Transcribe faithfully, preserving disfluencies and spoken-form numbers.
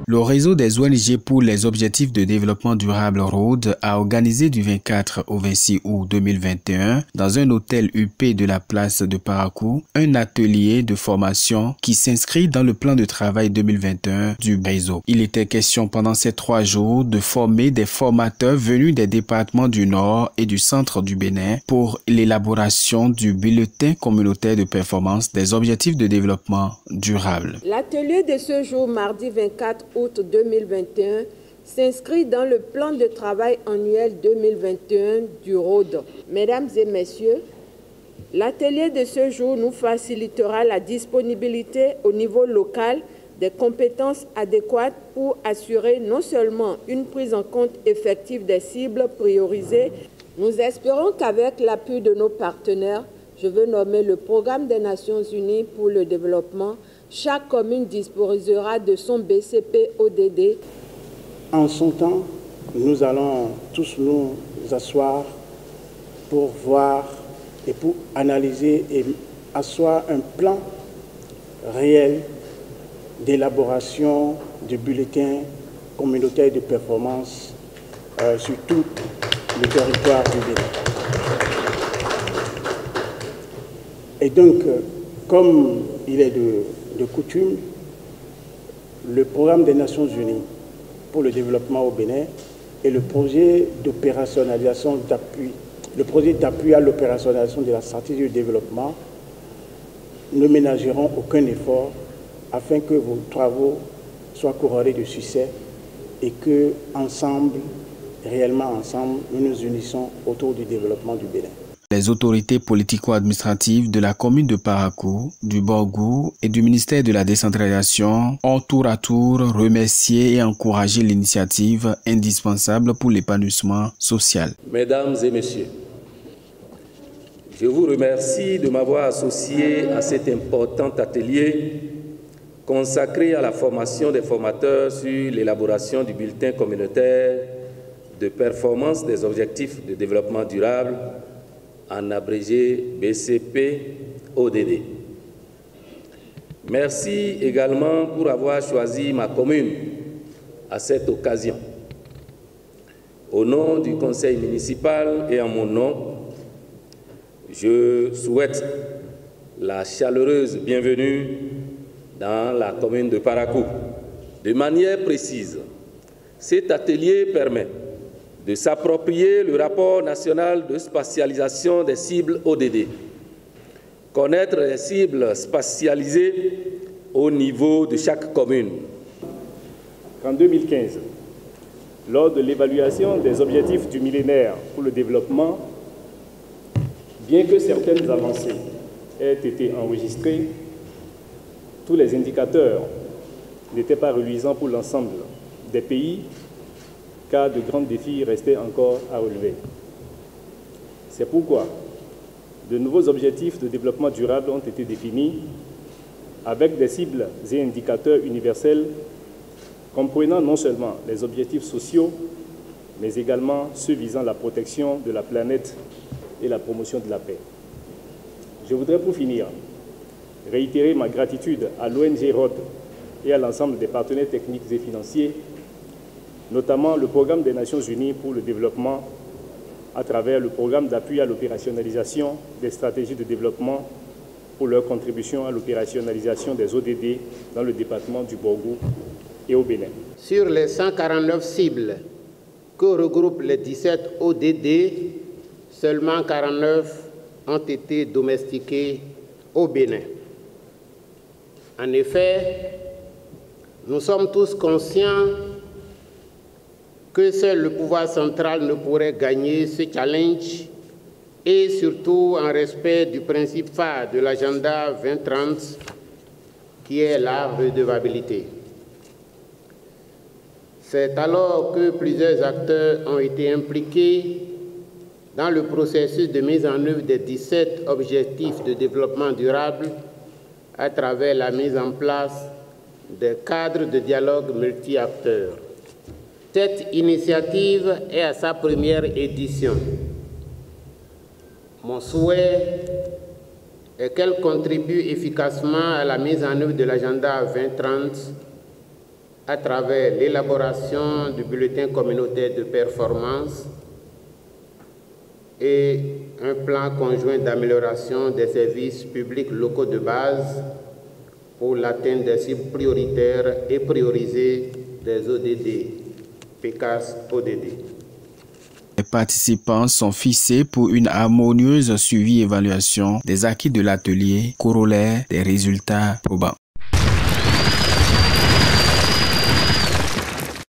Le réseau des O N G pour les objectifs de développement durable R O D a organisé du vingt-quatre au vingt-six août deux mille vingt et un dans un hôtel U P de la place de Parakou un atelier de formation qui s'inscrit dans le plan de travail deux mille vingt et un du réseau. Il était question pendant ces trois jours de former des formateurs venus des départements du Nord et du centre du Bénin pour l'élaboration du bulletin communautaire de performance des objectifs de développement durable. L'atelier de ce jour, mardi vingt-quatre août deux mille vingt et un, s'inscrit dans le plan de travail annuel deux mille vingt et un du R O D. Mesdames et messieurs, l'atelier de ce jour nous facilitera la disponibilité au niveau local des compétences adéquates pour assurer non seulement une prise en compte effective des cibles priorisées. Nous espérons qu'avec l'appui de nos partenaires, je veux nommer le Programme des Nations Unies pour le développement, chaque commune disposera de son B C P O D D. En son temps, nous allons tous nous asseoir pour voir et pour analyser et asseoir un plan réel d'élaboration du bulletin communautaire de performance euh, sur tout le territoire du Bénin. Et donc, comme il est de, de coutume, le Programme des Nations Unies pour le développement au Bénin et le projet d'opérationnalisation d'appui, le projet d'appui à l'opérationnalisation de la stratégie de développement ne ménageront aucun effort afin que vos travaux soient couronnés de succès et que, ensemble, réellement ensemble, nous nous unissons autour du développement du Bénin. Les autorités politico-administratives de la commune de Parakou, du Borgou et du ministère de la décentralisation ont tour à tour remercié et encouragé l'initiative indispensable pour l'épanouissement social. Mesdames et messieurs, je vous remercie de m'avoir associé à cet important atelier consacré à la formation des formateurs sur l'élaboration du bulletin communautaire de performance des objectifs de développement durable, en abrégé B C P O D D. Merci également pour avoir choisi ma commune à cette occasion. Au nom du conseil municipal et en mon nom, je souhaite la chaleureuse bienvenue dans la commune de Parakou. De manière précise, cet atelier permet de s'approprier le rapport national de spatialisation des cibles O D D, connaître les cibles spatialisées au niveau de chaque commune. En deux mille quinze, lors de l'évaluation des objectifs du millénaire pour le développement, bien que certaines avancées aient été enregistrées, tous les indicateurs n'étaient pas reluisants pour l'ensemble des pays, car de grands défis restaient encore à relever. C'est pourquoi de nouveaux objectifs de développement durable ont été définis avec des cibles et indicateurs universels comprenant non seulement les objectifs sociaux, mais également ceux visant la protection de la planète et la promotion de la paix. Je voudrais pour finir réitérer ma gratitude à l'O N G R O D et à l'ensemble des partenaires techniques et financiers, notamment le Programme des Nations Unies pour le développement à travers le programme d'appui à l'opérationnalisation des stratégies de développement pour leur contribution à l'opérationnalisation des O D D dans le département du Borgou et au Bénin. Sur les cent quarante-neuf cibles que regroupent les dix-sept O D D, seulement quarante-neuf ont été domestiquées au Bénin. En effet, nous sommes tous conscients que seul le pouvoir central ne pourrait gagner ce challenge et surtout en respect du principe phare de l'agenda vingt trente qui est la redevabilité. C'est alors que plusieurs acteurs ont été impliqués dans le processus de mise en œuvre des dix-sept objectifs de développement durable à travers la mise en place des cadres de dialogue multi-acteurs. Cette initiative est à sa première édition. Mon souhait est qu'elle contribue efficacement à la mise en œuvre de l'agenda vingt trente à travers l'élaboration du bulletin communautaire de performance et un plan conjoint d'amélioration des services publics locaux de base pour l'atteinte des cibles prioritaires et priorisées des O D D, P C A S O D D. Les participants sont fixés pour une harmonieuse suivi-évaluation des acquis de l'atelier, corollaire des résultats probants.